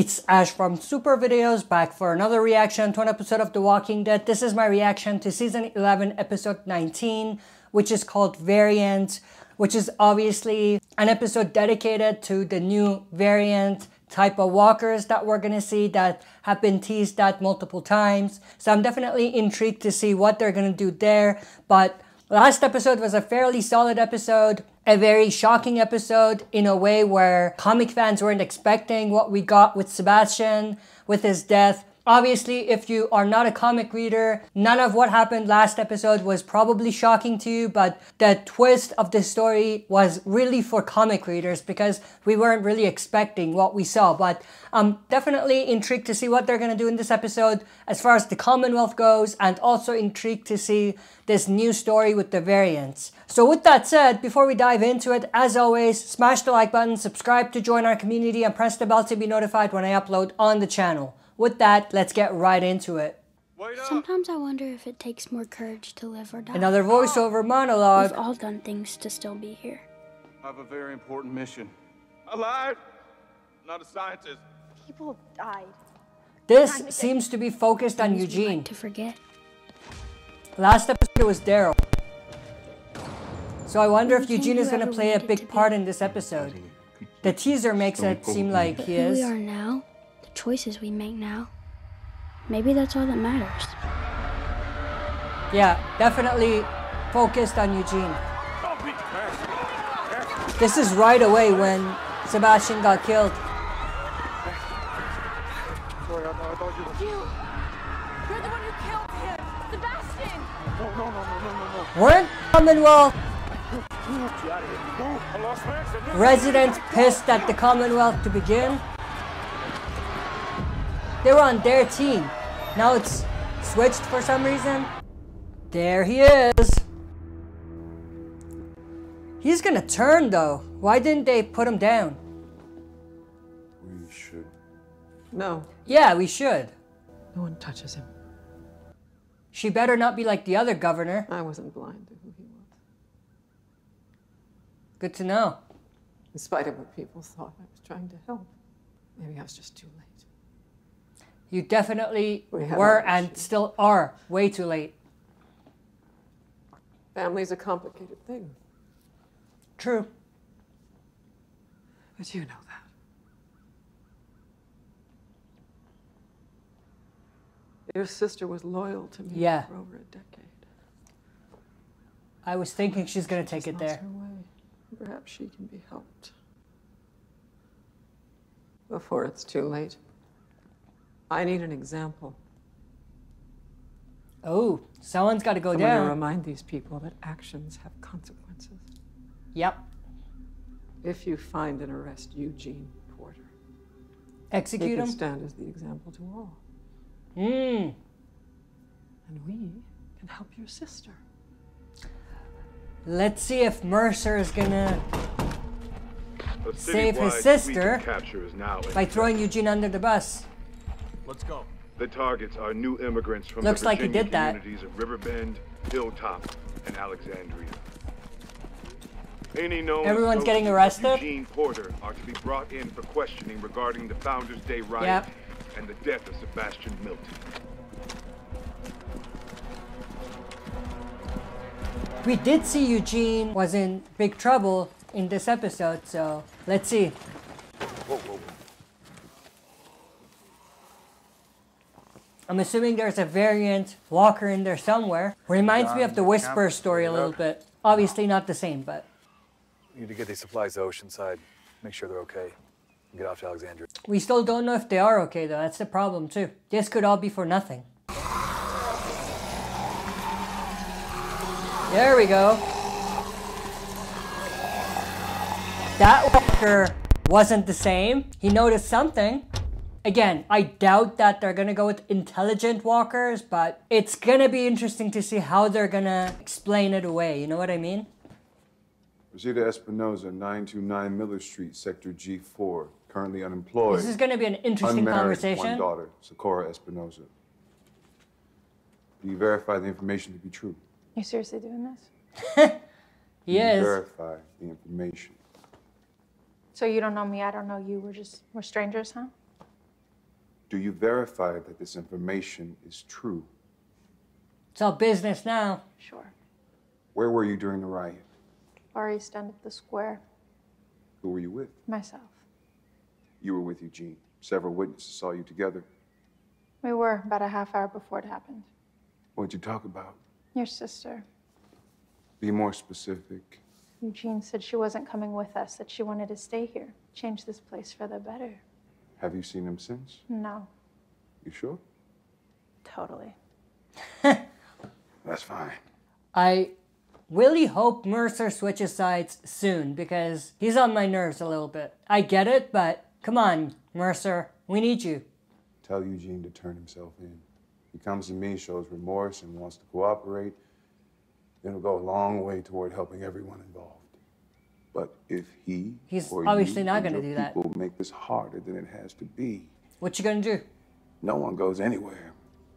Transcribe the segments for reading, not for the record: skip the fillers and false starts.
It's Ash from Super Videos, back for another reaction to an episode of The Walking Dead. This is my reaction to Season 11, Episode 19, which is called Variant, which is obviously an episode dedicated to the new variant type of walkers that we're gonna see that have been teased at multiple times. So I'm definitely intrigued to see what they're gonna do there. But last episode was a fairly solid episode, a very shocking episode in a way where comic fans weren't expecting what we got with Sebastian, with his death. Obviously, if you are not a comic reader, none of what happened last episode was probably shocking to you, but the twist of the story was really for comic readers because we weren't really expecting what we saw. But I'm definitely intrigued to see what they're going to do in this episode as far as the Commonwealth goes, and also intrigued to see this new story with the variants. So with that said, before we dive into it, as always, smash the like button, subscribe to join our community, and press the bell to be notified when I upload on the channel. With that, let's get right into it. Sometimes I wonder if it takes more courage to live or die. Another voiceover monologue. We've all done things to still be here. I have a very important mission. Alive, not a scientist. People died. This seems to be focused on Things we Eugene. like to forget. Last episode was Daryl. So I wonder if We can't Eugene do is going to whatever play we a needed big to be. part in this episode. The teaser makes it seem like he Who we is. are now, the choices we make now, maybe that's all that matters. Yeah, definitely focused on Eugene. This is right away when Sebastian got killed. Sorry, I thought you were... You're the one who killed him! Sebastian! No. Weren't Commonwealth Get out of here. Go. I lost Max. residents pissed at the Commonwealth to begin? They were on their team. Now it's switched for some reason. There he is. He's gonna turn though. Why didn't they put him down? We should. No, Yeah, we should. no one touches him. She better not be like the other governor. I wasn't blind to who he was. Good to know. In spite of what people thought, I was trying to help. Maybe I was just too late. You definitely We have were our and issues. still are way too late. Family's a complicated thing, True. but you know that. Your sister was loyal to me Yeah. for over a decade. I was thinking she's gonna take She's it lost there. her way. Perhaps she can be helped. Before it's too late. I need an example. Oh, someone's gotta go Someone to down. remind these people that actions have consequences. Yep. If you find and arrest Eugene Porter, he Execute can him. stand as the example to all. Hmm. And we can help your sister. Let's see if Mercer is gonna A save his citywide sister sweep and capture is now in by effect. throwing Eugene under the bus. Let's go. The targets are new immigrants from Looks the like he Virginia did that. communities of Riverbend, Hilltop, and Alexandria. Any known Everyone's getting associates of arrested? Eugene Porter are to be brought in for questioning regarding the Founders Day riot Yep. and the death of Sebastian Milton. We did see Eugene was in big trouble in this episode, so let's see. Whoa. I'm assuming there's a variant walker in there somewhere. Reminds me of the Whisper story a little bit. Obviously not the same, but We need to get these supplies to Oceanside, make sure they're okay, and get off to Alexandria. we still don't know if they are okay though. That's the problem too. This could all be for nothing. There we go. That walker wasn't the same. He noticed something. Again, I doubt that they're gonna go with intelligent walkers, but it's gonna be interesting to see how they're gonna explain it away. You know what I mean? Rosita Espinoza, 929 Miller Street, Sector G4, currently unemployed. This is gonna be an interesting Unmarried, conversation. one daughter, Socorro Espinoza. Do you verify the information to be true? You seriously doing this? He Do you is. verify the information? So you don't know me, I don't know you, we're strangers, huh? Do you verify that this information is true? It's all business now. Sure. Where were you during the riot? Far East End of the square. Who were you with? Myself. You were with Eugene. Several witnesses saw you together. We were about a half hour before it happened. What'd you talk about? Your sister. Be more specific. Eugene said she wasn't coming with us, that she wanted to stay here, change this place for the better. Have you seen him since? No, You sure? totally. That's fine. I really hope Mercer switches sides soon because he's on my nerves a little bit. I get it, but come on, Mercer, we need you. Tell Eugene to turn himself in. He comes to me, shows remorse, and wants to cooperate. It'll go a long way toward helping everyone involved. But if He's or obviously you not and gonna your do that. people make this harder than it has to be, What you gonna do? no one goes anywhere.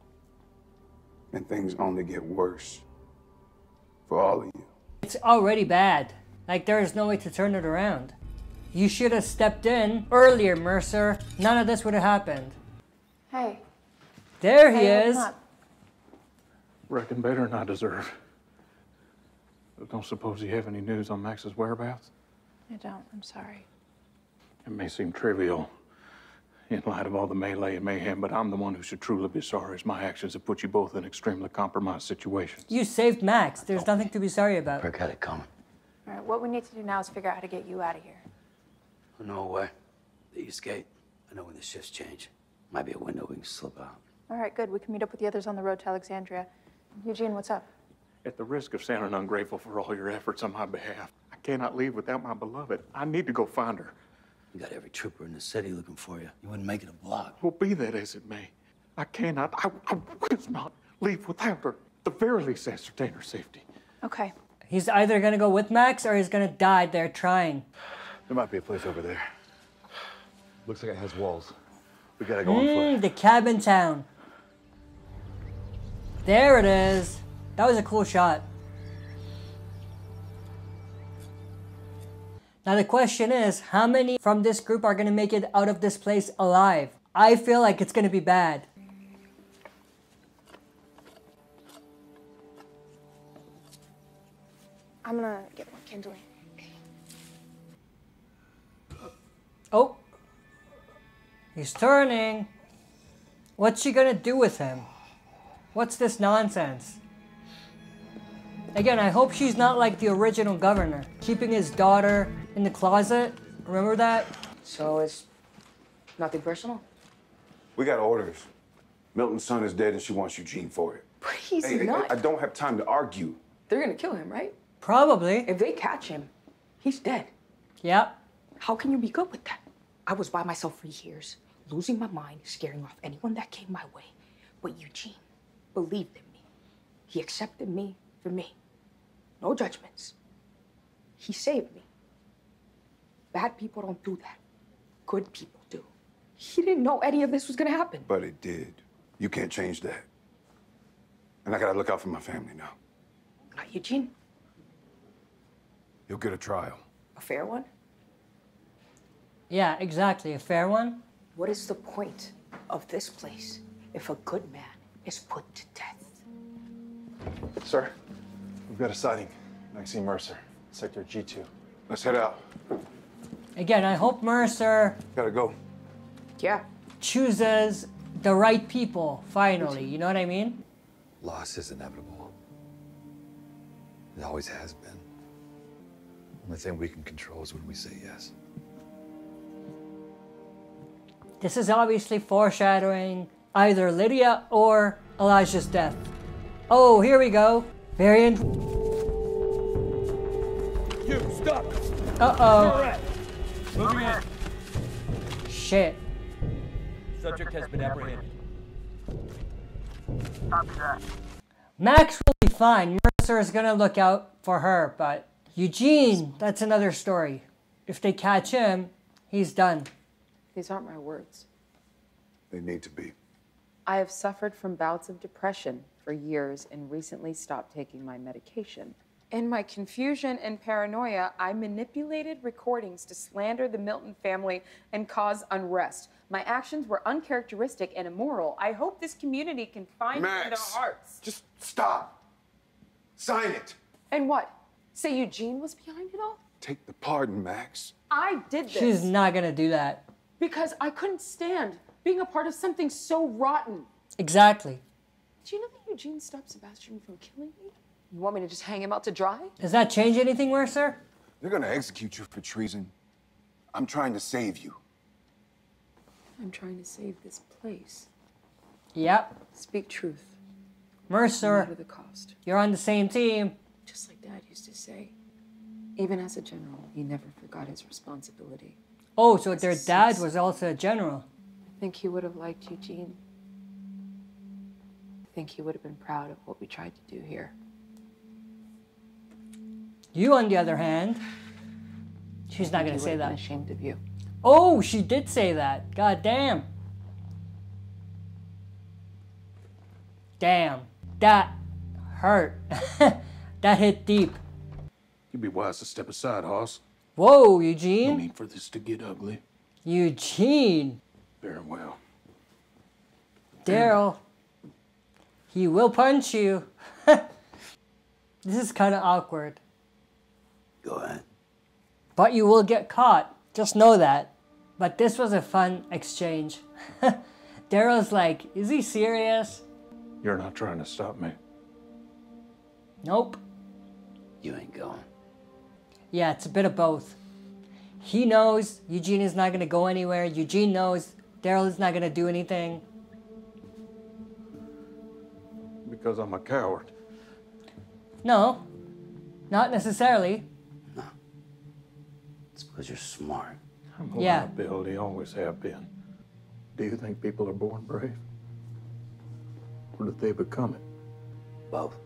And things only get worse for all of you. It's already bad. Like, there is no way to turn it around. You should have stepped in earlier, Mercer. None of this would have happened. Hey. There he Hey, is. open up. Reckon better than I deserve. I don't suppose you have any news on Max's whereabouts? I don't. I'm sorry. It may seem trivial in light of all the melee and mayhem, but I'm the one who should truly be sorry as my actions have put you both in extremely compromised situations. You saved Max. There's nothing to be sorry about. Rick had it coming. All right, what we need to do now is figure out how to get you out of here. No way. The East Gate. I know when the shifts change. Might be a window we can slip out. All right, good. We can meet up with the others on the road to Alexandria. Eugene, what's up? At the risk of sounding ungrateful for all your efforts on my behalf, I cannot leave without my beloved. I need to go find her. You got every trooper in the city looking for you. You wouldn't make it a block. Well, be that as it may, I cannot, I will not leave without her. At the very least, ascertain her safety. Okay. He's either gonna go with Max or he's gonna die there trying. There might be a place over there. Looks like it has walls. We gotta go on foot. The cabin town. There it is. That was a cool shot. Now the question is, how many from this group are gonna make it out of this place alive? I feel like it's gonna be bad. I'm gonna get more kindling. Oh. He's turning. What's she gonna do with him? What's this nonsense? Again, I hope she's not like the original governor, keeping his daughter in the closet. Remember that? So it's nothing personal? We got orders. Milton's son is dead and she wants Eugene for it. But he's Hey, not. I don't have time to argue. They're gonna kill him, right? Probably. If they catch him, he's dead. Yep. How can you be good with that? I was by myself for years, losing my mind, scaring off anyone that came my way. But Eugene believed in me. He accepted me for me. No judgments. He saved me. Bad people don't do that. Good people do. He didn't know any of this was gonna happen. But it did. You can't change that. And I gotta look out for my family now. Not Eugene. You'll get a trial. A fair one? Yeah, exactly. A fair one? What is the point of this place if a good man is put to death? Sir, we've got a sighting. Maxine Mercer, Sector G2. Let's head out. Again, I hope Mercer Gotta go. Yeah. chooses the right people, finally. You know what I mean? Loss is inevitable. It always has been. The only thing we can control is when we say yes. This is obviously foreshadowing either Lydia or Elijah's death. Oh, here we go. Variant. You, stop! Uh-oh. Moving in. Shit. Subject has been apprehended. Max will be fine. Mercer is gonna look out for her, but Eugene, that's another story. If they catch him, he's done. These aren't my words. They need to be. I have suffered from bouts of depression for years and recently stopped taking my medication. In my confusion and paranoia, I manipulated recordings to slander the Milton family and cause unrest. My actions were uncharacteristic and immoral. I hope this community can find it in their hearts. Just stop. Sign it. And what? Say Eugene was behind it all? Take the pardon, Max. I did this. She's not gonna do that. Because I couldn't stand being a part of something so rotten. Exactly. Do you know that Eugene stopped Sebastian from killing me? You want me to just hang him out to dry? Does that change anything, Mercer? They're gonna execute you for treason. I'm trying to save you. I'm trying to save this place. Yep. Speak truth. Mercer, No matter the cost. you're on the same team. Just like Dad used to say. Even as a general, he never forgot his responsibility. Oh, so their dad was also a general. I think he would have liked Eugene. I think he would have been proud of what we tried to do here. You, on the other hand, she's not gonna He say would have that. been ashamed of you. Oh, she did say that. God damn. Damn. That hurt. That hit deep. You'd be wise to step aside, Hoss. Whoa, No Eugene. need for this to get ugly. Eugene. Very well. Daryl. He will punch you. This is kind of awkward. Go ahead. But you will get caught. Just know that. But this was a fun exchange. Daryl's like, is he serious? You're not trying to stop me. Nope. You ain't going. Yeah, it's a bit of both. He knows Eugene is not going to go anywhere. Eugene knows Daryl is not going to do anything. Because I'm a coward. No, not necessarily. It's because you're smart. I'm a Yeah. liability, always have been. Do you think people are born brave? Or do they become it? Both.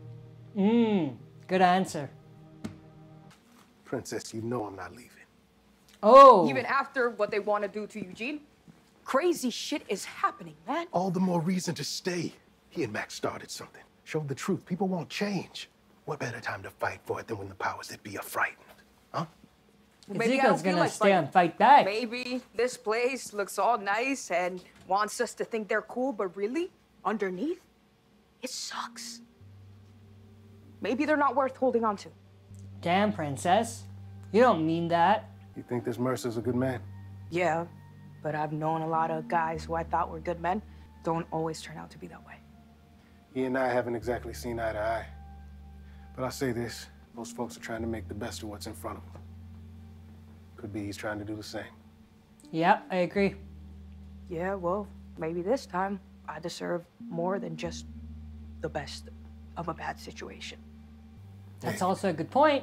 Good answer. Princess, you know I'm not leaving. Oh. Even after what they want to do to Eugene? Crazy shit is happening, man. All the more reason to stay. He and Max started something. Showed the truth. People won't change. What better time to fight for it than when the powers that be are frightened? Huh? Ezekiel's gonna stay and fight back. Maybe this place looks all nice and wants us to think they're cool, but really, underneath, it sucks. Maybe they're not worth holding on to. Damn, princess. You don't mean that. You think this Mercer's a good man? Yeah, but I've known a lot of guys who I thought were good men don't always turn out to be that way. He and I haven't exactly seen eye to eye. But I'll say this, most folks are trying to make the best of what's in front of them. Could be he's trying to do the same. Yeah, I agree. Yeah, well, maybe this time I deserve more than just the best of a bad situation. That's also a good point.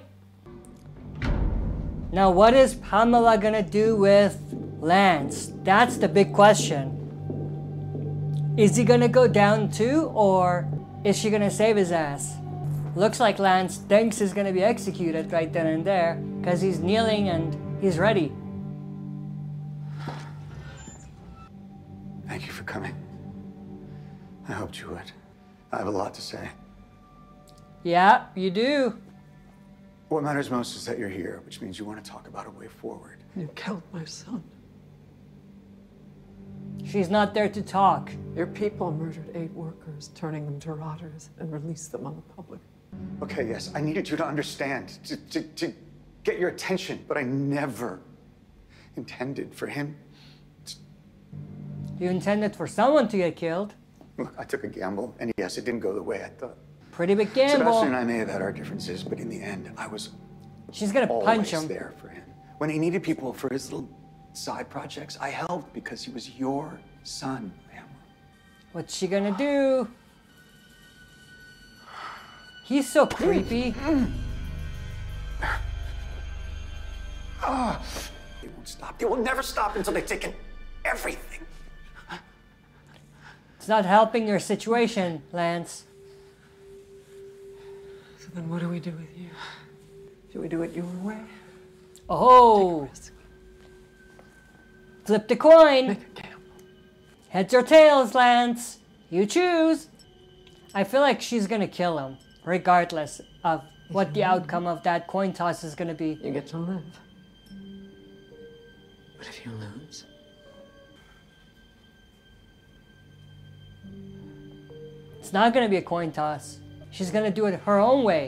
Now, what is Pamela gonna do with Lance? That's the big question. Is he gonna go down too, or is she gonna save his ass? Looks like Lance thinks he's gonna be executed right then and there, because he's kneeling and he's ready. Thank you for coming. I hoped you would. I have a lot to say. Yeah, you do. What matters most is that you're here, which means you want to talk about a way forward. You killed my son. She's not there to talk. Your people murdered 8 workers, turning them to rotters, and released them on the public. Okay, yes, I needed you to understand, to get your attention, but I never intended for him. You intended for someone to get killed. Look, I took a gamble, and yes, it didn't go the way I thought. Pretty big gamble. Sebastian and I may have had our differences, but in the end, I was She's gonna punch him. there for him. When he needed people for his little side projects, I helped because he was your son, Pamela. What's she gonna do? He's so creepy. They won't stop. They will never stop until they've taken everything. It's not helping your situation, Lance. So then what do we do with you? Do we do it your way? Oh! Flip the coin! Make a gamble. Heads or tails, Lance? You choose. I feel like she's gonna kill him, regardless of what the outcome of that coin toss is gonna be. You get to live. But if you lose, it's not gonna be a coin toss. She's gonna do it her own way.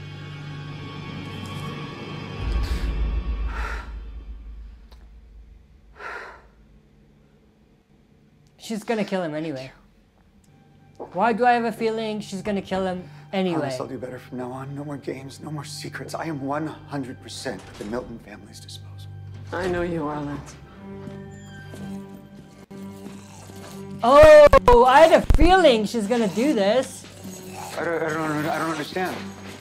She's gonna kill him anyway. Why do I have a feeling she's gonna kill him anyway? Promise I'll do better from now on. No more games, no more secrets. I am 100% at the Milton family's disposal. I know you are, Lance. Oh, I had a feeling she's gonna do this. I don't understand.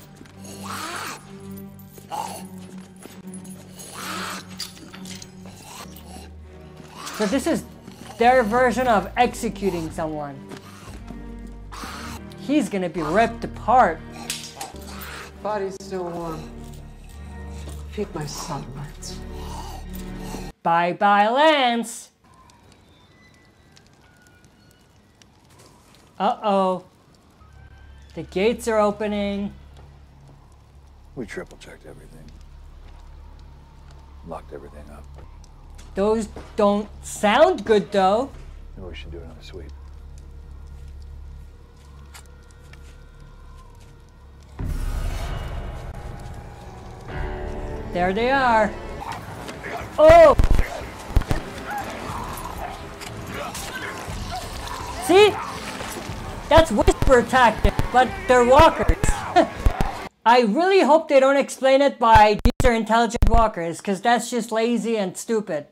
So this is their version of executing someone. He's gonna be ripped apart. Body's still warm. Feed my sunlights. Bye-bye, Lance. Uh-oh. The gates are opening. We triple-checked everything. Locked everything up. Those don't sound good, though. Maybe we should do another sweep. There they are. Oh! See? That's whisper tactic, but they're walkers. I really hope they don't explain it by these are intelligent walkers, because that's just lazy and stupid.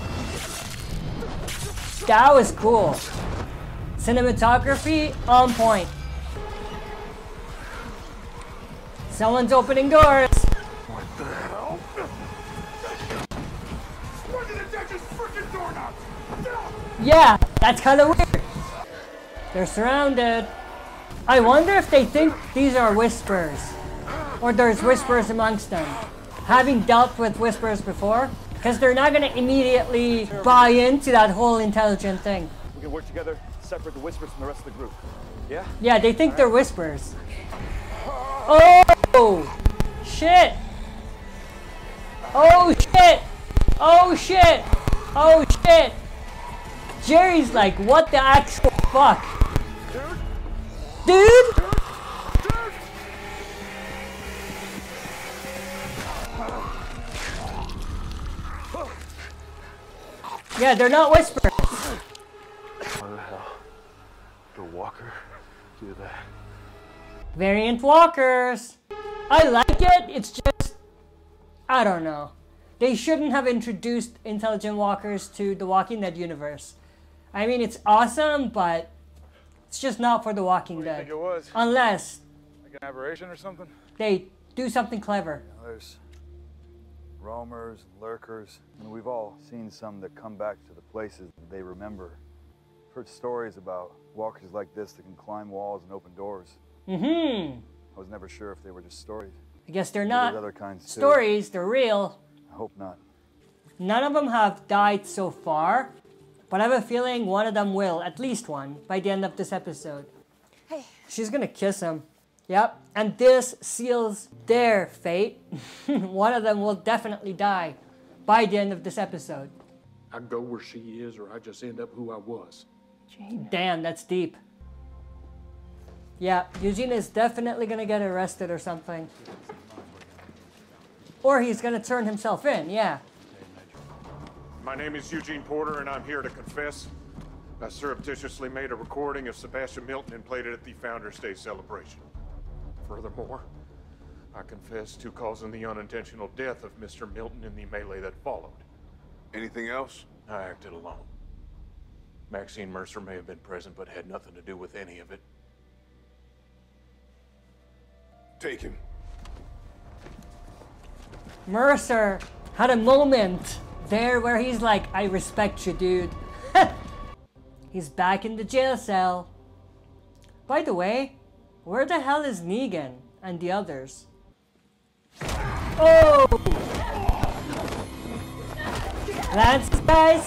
That was cool. Cinematography on point. Someone's opening doors. What the hell? Why did they just freaking doorknob? Yeah, that's kind of weird. They're surrounded. I wonder if they think these are whispers. Or there's whispers amongst them. Having dealt with whispers before, because they're not going to immediately buy into that whole intelligent thing. We can work together, separate the whispers from the rest of the group. Yeah? Yeah, they think they're whispers. Oh! Shit! Oh shit! Oh shit! Oh shit! Jerry's like, what the actual fuck? Dude? Yeah, they're not whispers. How the hell did Walker do that? Variant walkers. I like it. It's just, I don't know. They shouldn't have introduced intelligent walkers to the Walking Dead universe. I mean, it's awesome, but it's just not for the Walking Dead. Think it was? Unless Like an aberration or something? they do something clever. There's roamers, lurkers, and we've all seen some that come back to the places that they remember. Heard stories about walkers like this that can climb walls and open doors. Mm-hmm. I was never sure if they were just stories. I guess they're Maybe not there's other kinds too. stories, they're real. I hope not. None of them have died so far, but I have a feeling one of them will, at least one, by the end of this episode. Hey. She's gonna kiss him. Yep, and this seals their fate. One of them will definitely die by the end of this episode. I go where she is, or I just end up who I was. Damn, that's deep. Yeah, Eugene is definitely gonna get arrested or something. Or he's gonna turn himself in, yeah. My name is Eugene Porter, and I'm here to confess. I surreptitiously made a recording of Sebastian Milton and played it at the Founders Day celebration. Furthermore, I confess to causing the unintentional death of Mr. Milton in the melee that followed. Anything else? I acted alone. Maxine Mercer may have been present, but had nothing to do with any of it. Take him. Mercer had a moment there where he's like, I respect you, dude. He's back in the jail cell. By the way, where the hell is Negan and the others? Oh! Lance, guys!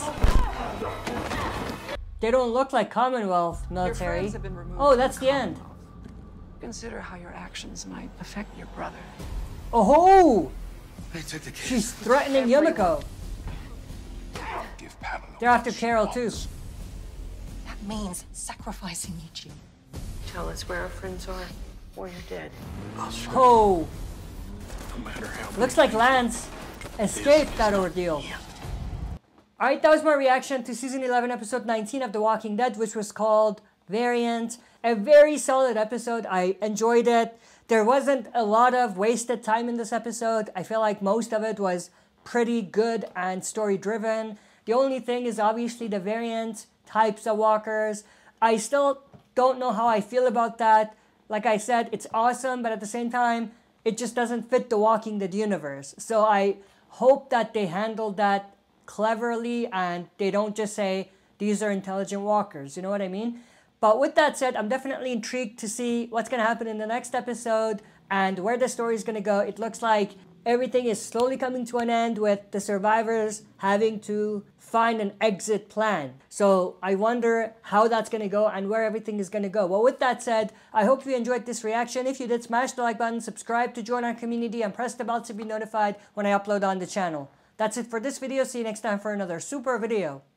They don't look like Commonwealth military. friends have been removed Oh, from that's the the end. Consider how your actions might affect your brother. Oh! They took the kids. She's threatening Yumiko. Give Pamela. They're after Carol too. That means sacrificing Eugene. Tell us where our friends are, or you're dead. Oh! No matter how. Looks like Lance escaped that ordeal. Alright, that was my reaction to Season 11, Episode 19 of The Walking Dead, which was called Variant. A very solid episode. I enjoyed it. There wasn't a lot of wasted time in this episode. I feel like most of it was pretty good and story-driven. The only thing is obviously the variant types of walkers. I still don't know how I feel about that. Like I said, it's awesome, but at the same time, it just doesn't fit the Walking Dead universe. So I hope that they handle that cleverly and they don't just say these are intelligent walkers, you know what I mean? But with that said, I'm definitely intrigued to see what's going to happen in the next episode and where the story is going to go. It looks like everything is slowly coming to an end with the survivors having to find an exit plan. So I wonder how that's going to go and where everything is going to go. Well, with that said, I hope you enjoyed this reaction. If you did, smash the like button, subscribe to join our community, and press the bell to be notified when I upload on the channel. That's it for this video. See you next time for another super video.